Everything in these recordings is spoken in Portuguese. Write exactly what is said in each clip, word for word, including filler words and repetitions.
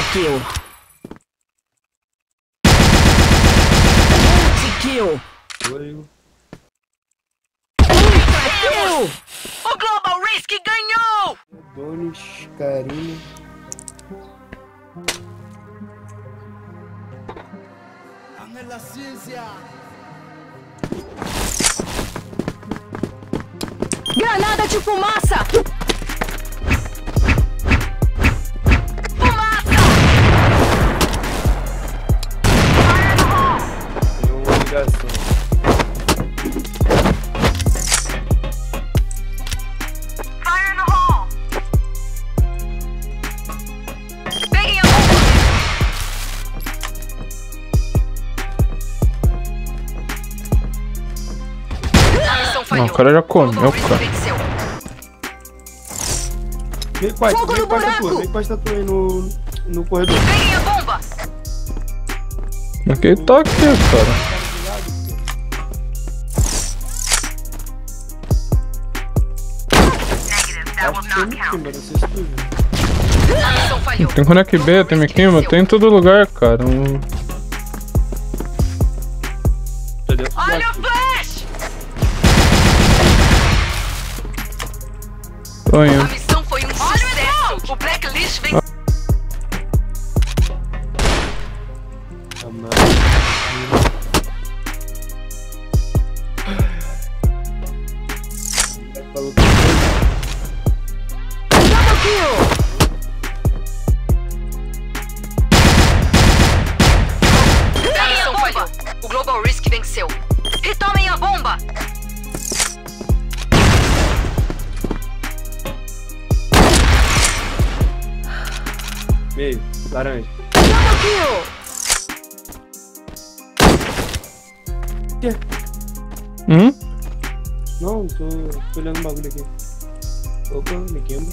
kill. Kill. Foi. Kill. O Global Risk ganhou! Donis, Karina. Angela Ciencia. Granada de fumaça! Fumaça! Tem uma ligação. Fire no hole! Peguem a bomba! A missão Não, falhou. o cara já comeu, Global Risk cara. venceu. Vem com a Fogo vem no com a buraco! tua, vem com a tua aí no, no corredor. Peguem a bomba! Aqui tá aqui, cara. Acho que tem no time, não sei se tu viu. A missão falhou. Tem Connect B, tem Mikima, tem em todo lugar, cara. Um... Tá dentro do Olha o aqui. flash! Tô A indo. missão foi um sucesso! O Blacklist venceu. Ah, mano. Falou que Double kill! A missão falhou. O Global Risk venceu. Retomem a bomba! meio, laranja. Double kill! Quê? Hum? Não, tô, tô olhando um bagulho aqui. Opa, me queima.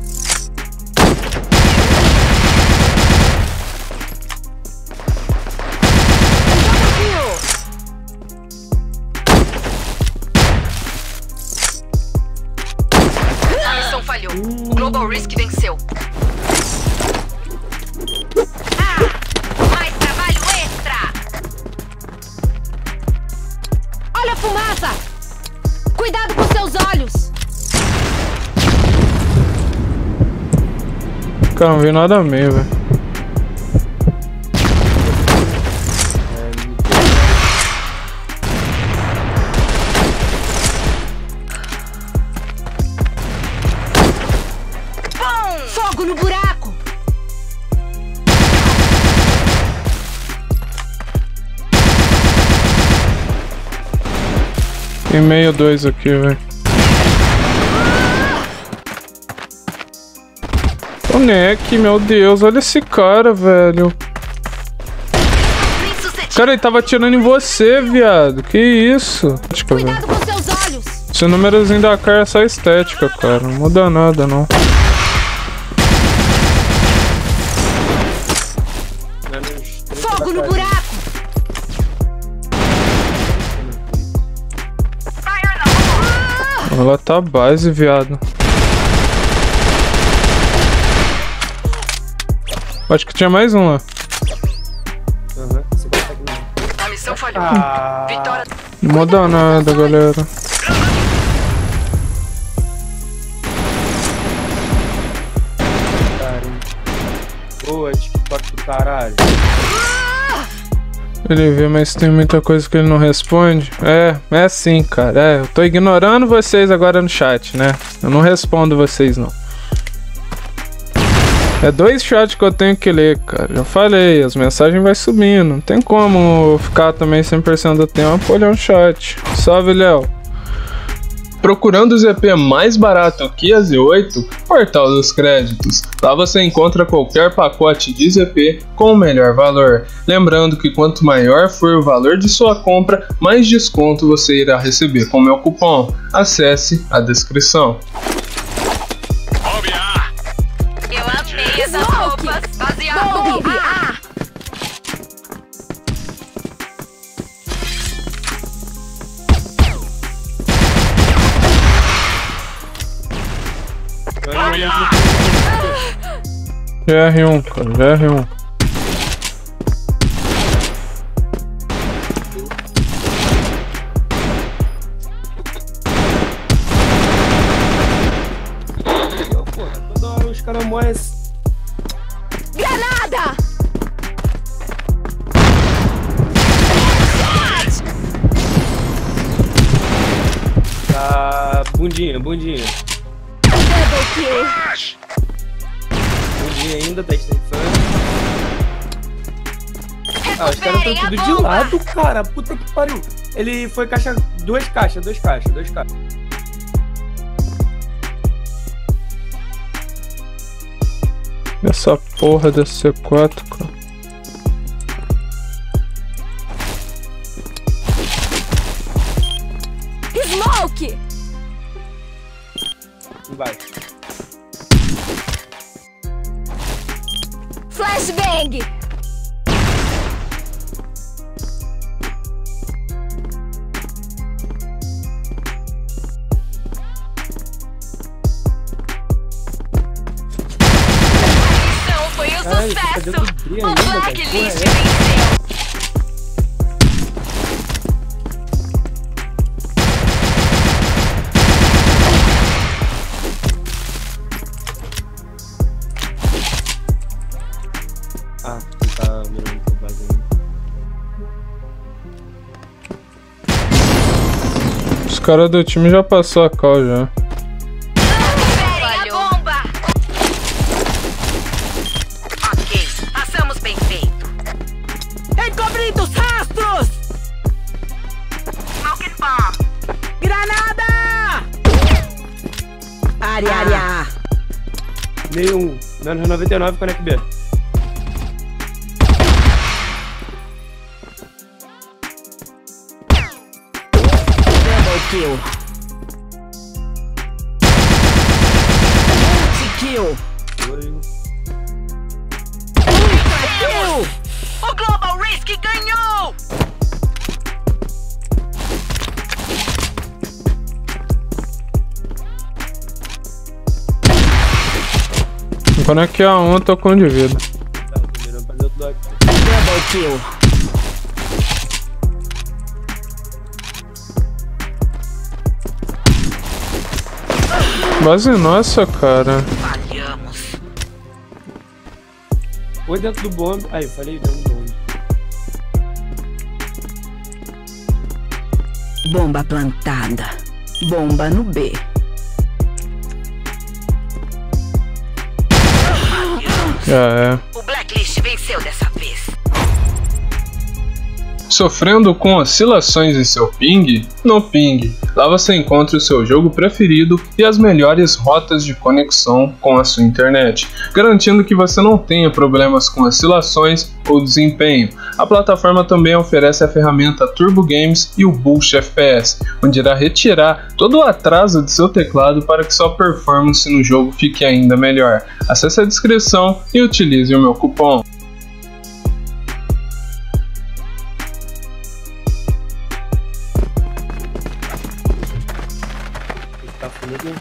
Double kill! A missão falhou. O Global Risk venceu. Ah! Mais trabalho extra! Olha a fumaça! Cuidado com seus olhos! Cara, não vi nada a meio, velho. Bom! Fogo no buraco! Tem meio dois aqui, velho. Connect, meu Deus, olha esse cara, velho. Cara, ele tava atirando em você, viado. Que isso? Estética, velho. Cuidado com seus olhos! Esse númerozinho da cara é só estética, cara. Não muda nada, não. Fogo no buraco! Ela tá base, viado. Acho que tinha mais um lá. Aham, você consegue não. A missão falhou. Ah, Vitória. Não muda nada, galera. caralho. Boa, TikTok do caralho. Ele vê, mas tem muita coisa que ele não responde. É, é assim, cara. É, eu tô ignorando vocês agora no chat, né? Eu não respondo vocês, não. É dois chats que eu tenho que ler, cara. Já falei, as mensagens vai subindo. Não tem como ficar também cem por cento do tempo olhando o chat. Salve, Léo. Procurando o Z P mais barato que a Z oito? Portal dos Créditos. Lá você encontra qualquer pacote de Z P com o melhor valor. Lembrando que quanto maior for o valor de sua compra, mais desconto você irá receber com meu cupom. Acesse a descrição. Eu amei essas roupas. Baseado. Ah. G R um, cara, G R um. Pô, toda hora os caras morrem. Granada! Tá, bundinha, bundinha. Double kill! Bundinha ainda, tá estressando. Ah, os caras Recuperem estão a tudo de bomba! lado, cara. Puta que pariu. Ele foi caixa. Duas caixas, duas caixas, duas caixas. Essa porra desse C quatro, cara. Smoke! Embaixo. Flashbang! Missão foi um Caralho, tá sucesso! dentro do brilho O ainda, cara. Blacklist Porra, é essa? venceu! Ah, ele tá mirando por base ainda. Os caras do time já passou a cal já. Recuperem a bomba! Ok, passamos bem feito. Encobrindo os rastros! Smoking bomb! Granada! Área! Área! Nenhum. Menos noventa e nove, conecta B. Double kill! Multi-kill! Foi. Ultra kill! O Global Risk ganhou! Quando é que a um, eu tô com um de vida. Tá, tô mirando pra dentro do aqui. Double kill! Base nossa, cara. Falhamos. Foi dentro do bombe. Aí, eu falei dentro do bombe. Bomba plantada. Bomba no B. Já é. O Blacklist venceu dessa vez. Sofrendo com oscilações em seu ping? No Ping. Lá você encontra o seu jogo preferido e as melhores rotas de conexão com a sua internet, garantindo que você não tenha problemas com oscilações ou desempenho. A plataforma também oferece a ferramenta Turbo Games e o Boost F P S, onde irá retirar todo o atraso de seu teclado para que sua performance no jogo fique ainda melhor. Acesse a descrição e utilize o meu cupom. Tá fundo.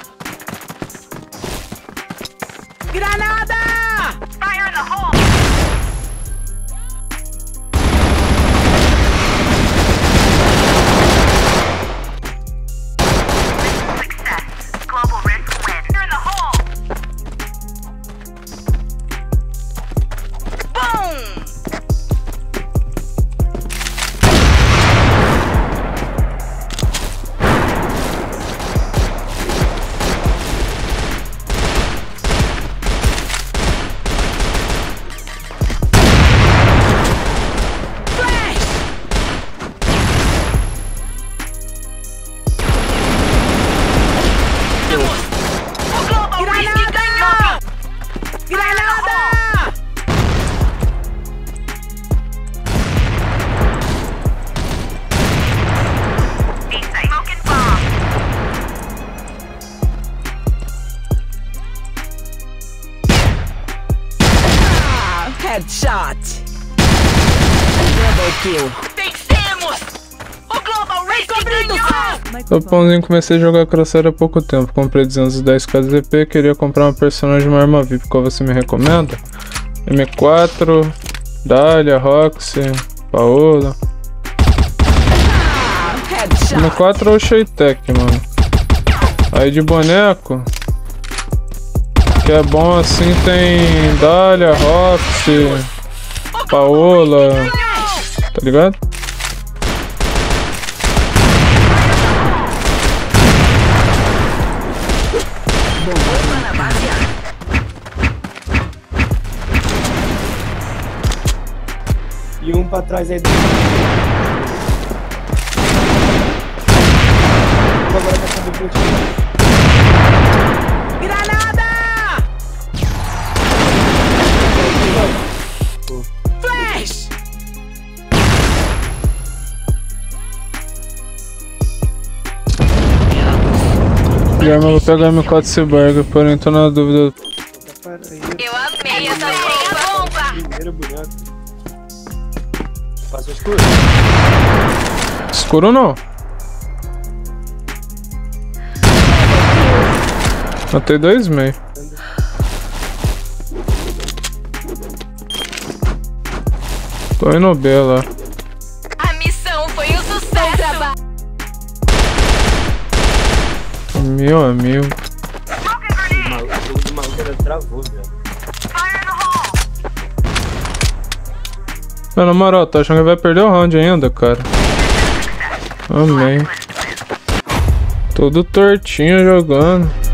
Granada! Fire in the hole! Success. Global Risk win. Fire in the hole! Boom! O Global Risk ganhou! Granada! Smoking bomb! Ah, headshot! Double kill! Vencemos! O Global Risk Risque ganhou! Sou pãozinho, comecei a jogar Crosshair há pouco tempo. Comprei duzentos e dez K Z P, queria comprar uma personagem de uma arma V I P. Qual você me recomenda? M quatro, Dahlia, Roxy, Paola. M quatro ou Shaytek, mano. Aí de boneco, que é bom assim, tem Dahlia, Roxy, Paola, tá ligado? E um pra trás aí. Agora tá sendo curtido. Granada! Flash! De arma eu vou pegar M quatro Cyborg, porém tô na dúvida. Eu amei essa bomba! Primeiro boneco. Passa escuro. Escuro não. Matei dois meio. Tô indo B lá. A missão foi um sucesso! Meu amigo. O maluco, o jogo do maluco era travou, velho. Mas, na moral, tô achando que vai perder o round ainda, cara. Amém. Todo tortinho jogando.